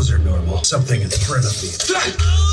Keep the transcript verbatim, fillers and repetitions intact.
Those are normal. Something in front of me.